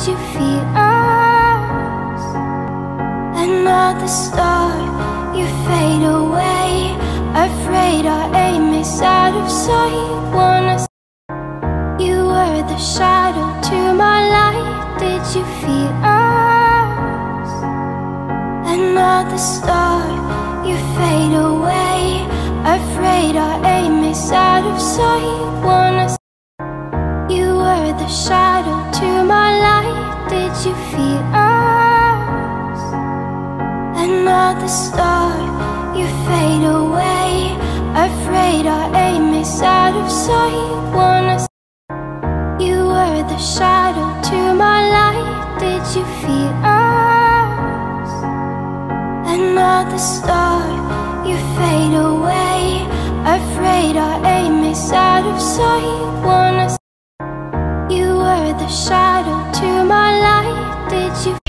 you feel us? Another star, you fade away. Afraid our aim is out of sight. Wanna you were the shadow to my light. Did you feel us? Another star, you fade away. Afraid our aim is out of sight. Wanna you were the shadow to my light. Did you feel us? Another star, you fade away. Afraid our aim is out of sight. Wanna you were the shadow to my light. Did you feel us? Another star, you fade away. Afraid our aim is out of sight. Wanna you were the shadow to my light. Did you